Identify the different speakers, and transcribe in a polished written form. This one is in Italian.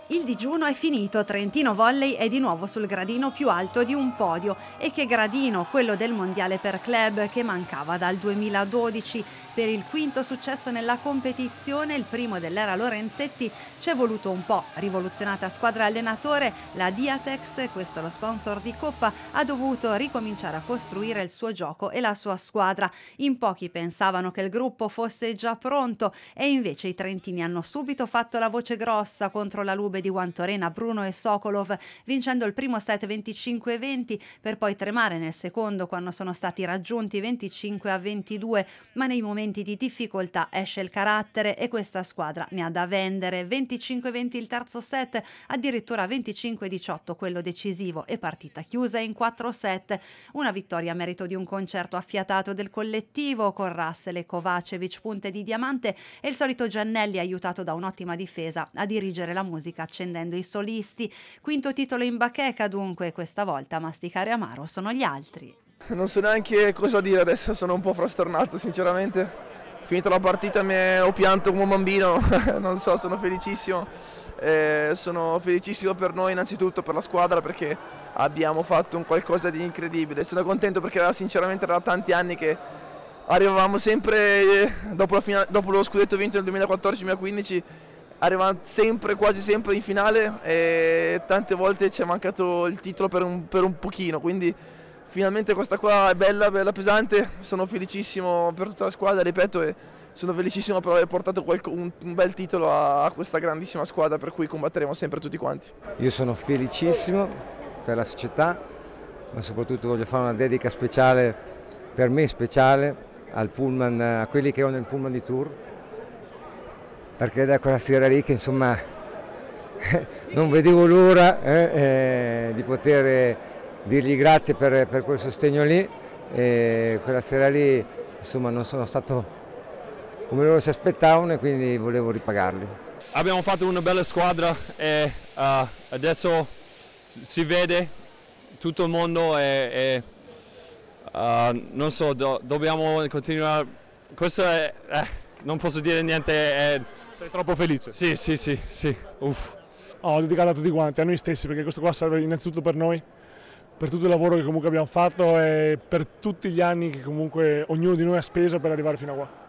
Speaker 1: Il digiuno è finito, Trentino Volley è di nuovo sul gradino più alto di un podio. E che gradino, quello del mondiale per club che mancava dal 2012. Per il quinto successo nella competizione, il primo dell'era Lorenzetti, ci è voluto un po'. Rivoluzionata squadra allenatore, la Diatex, questo lo sponsor di Coppa, ha dovuto ricominciare a costruire il suo gioco e la sua squadra. In pochi pensavano che il gruppo fosse già pronto e invece i trentini hanno subito fatto la voce grossa contro la Lube di Guantorena, Bruno e Sokolov, vincendo il primo set 25-20 per poi tremare nel secondo quando sono stati raggiunti 25-22, ma nei momenti di difficoltà esce il carattere e questa squadra ne ha da vendere. 25-20 il terzo set, addirittura 25-18 quello decisivo e partita chiusa in 4 set. Una vittoria a merito di un concerto affiatato del collettivo con Russell e Kovacevic punte di diamante e il solito Giannelli aiutato da un'ottima difesa a dirigere la musica accendendo i solisti. Quinto titolo in bacheca dunque, questa volta a masticare amaro sono gli altri.
Speaker 2: Non so neanche cosa dire adesso, sono un po' frastornato sinceramente. Finita la partita ho pianto come un bambino, non so, sono felicissimo per noi innanzitutto, per la squadra perché abbiamo fatto un qualcosa di incredibile. Sono contento perché sinceramente era tanti anni che arrivavamo sempre, dopo lo scudetto vinto nel 2014-2015, arrivavamo sempre, quasi sempre in finale e tante volte ci è mancato il titolo per un pochino, quindi finalmente questa qua è bella, bella pesante, sono felicissimo per tutta la squadra, ripeto, e sono felicissimo per aver portato un bel titolo a questa grandissima squadra per cui combatteremo sempre tutti quanti.
Speaker 3: Io sono felicissimo per la società, ma soprattutto voglio fare una dedica speciale, per me speciale, al pullman, a quelli che erano nel pullman di Tours, perché da quella sera lì che insomma non vedevo l'ora di poter dirgli grazie per quel sostegno lì, e quella sera lì insomma non sono stato come loro si aspettavano e quindi volevo ripagarli.
Speaker 4: Abbiamo fatto una bella squadra e adesso si vede tutto il mondo e non so, dobbiamo continuare. Questo è, non posso dire niente.
Speaker 5: Sei troppo felice?
Speaker 4: Sì. Uff.
Speaker 5: Ho dedicato a tutti quanti, a noi stessi, perché questo qua serve innanzitutto per noi, per tutto il lavoro che comunque abbiamo fatto e per tutti gli anni che comunque ognuno di noi ha speso per arrivare fino a qua.